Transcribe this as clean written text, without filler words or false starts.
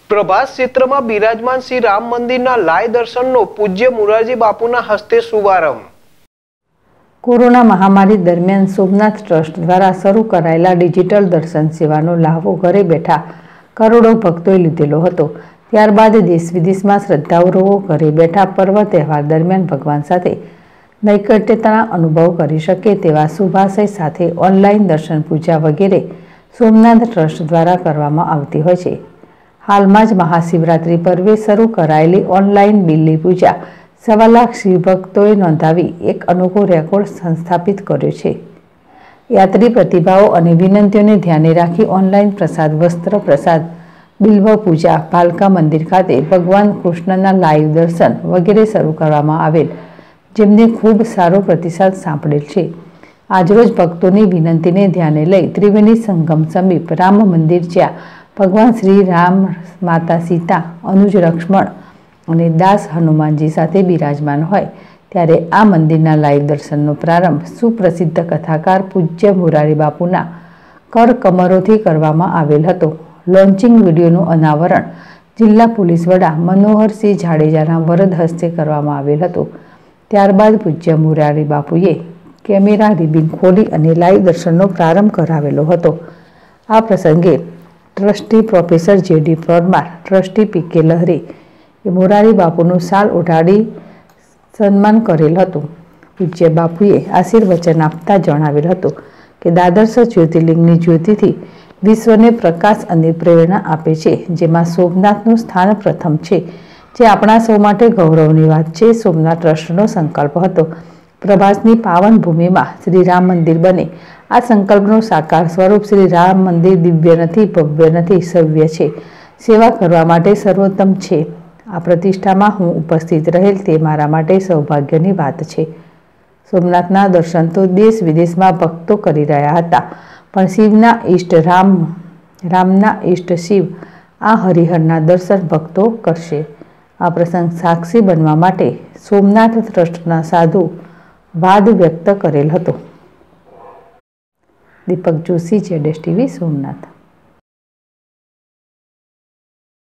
પ્રભાસ ક્ષેત્રમાં બિરાજમાન શ્રી રામ મંદિરના લાઈવ દર્શનનો પૂજ્ય મોરારજી બાપુના હસ્તે શુભારંભ। કોરોના મહામારી દરમિયાન સોમનાથ ટ્રસ્ટ દ્વારા શરૂ કરાયેલા ડિજિટલ દર્શન સેવાનો લાભો ઘરે બેઠા કરોડો ભક્તોએ લીધેલો હતો। ત્યારબાદ દેશ વિદેશમાં શ્રદ્ધાળુઓ ઘરે બેઠા પર્વ તહેવાર દરમિયાન ભગવાન સાથે નૈકટ્યતાના અનુભવ કરી શકે તેવા શુભાશય સાથે ઓનલાઈન દર્શન પૂજા વગેરે સોમનાથ ટ્રસ્ટ દ્વારા કરવામાં આવતી હોય છે। હાલમાં જ મહાશિવરાત્રિ પર્વે શરૂ કરાયેલી ઓનલાઈન બિલ્લી પૂજા 1.25 લાખ શિવભક્તોએ નોંધાવી એક અનોખો રેકોર્ડ સંસ્થાપિત કર્યો છે। યાત્રી પ્રતિભાવો અને વિનંતીઓને ધ્યાને રાખી ઓનલાઈન પ્રસાદ વસ્ત્ર પ્રસાદ બિલ્વ પૂજા ભાલકા મંદિર ખાતે ભગવાન કૃષ્ણના લાઈવ દર્શન વગેરે શરૂ કરવામાં આવેલ, જેમને ખૂબ સારો પ્રતિસાદ સાંપડેલ છે। આજરોજ ભક્તોની વિનંતીને ધ્યાને લઈ ત્રિવેણી સંગમ સમીપ રામ મંદિર જ્યાં ભગવાન શ્રી રામ, માતા સીતા, અનુજ લક્ષ્મણ અને દાસ હનુમાનજી સાથે બિરાજમાન હોય ત્યારે આ મંદિરના લાઈવ દર્શનનો પ્રારંભ સુપ્રસિદ્ધ કથાકાર પૂજ્ય મોરારી બાપુના કર કમરોથી કરવામાં આવેલ હતો। લોન્ચિંગ વિડીયોનું અનાવરણ જિલ્લા પોલીસ વડા મનોહરસિંહ જાડેજાના વરદ હસ્તે કરવામાં આવેલ હતો। ત્યારબાદ પૂજ્ય મોરારી બાપુએ કેમેરા રિબિન ખોલી અને લાઈવ દર્શનનો પ્રારંભ કરાવેલો હતો। આ પ્રસંગે trustee professor JD Parmar, trustee PK Lahari એ મોરારી બાપુનું શાલ ઓઢાડી સન્માન કરેલ હતું। પૂજ્ય બાપુએ આશીર્વચન આપતા જણાવેલ હતું કે દ્વાદશ જ્યોતિર્લિંગની જ્યોતિથી વિશ્વને પ્રકાશ અને પ્રેરણા આપે છે, જેમાં સોમનાથનું સ્થાન પ્રથમ છે, જે આપણા સૌ માટે ગૌરવની વાત છે। સોમનાથ ટ્રસ્ટનો સંકલ્પ હતો પ્રભાસની પાવન ભૂમિમાં શ્રી રામ મંદિર બને। આ સંકલ્પનું સાકાર સ્વરૂપ શ્રી રામ મંદિર દિવ્ય નથી, ભવ્ય નથી, સવ્ય છે, સેવા કરવા માટે સર્વોત્તમ છે। આ પ્રતિષ્ઠામાં હું ઉપસ્થિત રહેલ તે મારા માટે સૌભાગ્યની વાત છે। સોમનાથના દર્શન તો દેશ વિદેશમાં ભક્તો કરી રહ્યા હતા, પણ શિવના ઈષ્ટ રામ, રામના ઈષ્ટ શિવ, આ હરિહરના દર્શન ભક્તો કરશે। આ પ્રસંગ સાક્ષી બનવા માટે સોમનાથ ટ્રસ્ટના સાધુ વાદ વ્યક્ત કરેલ હતો। દીપક જોશી, જેડેશ ટીવી, સોમનાથ।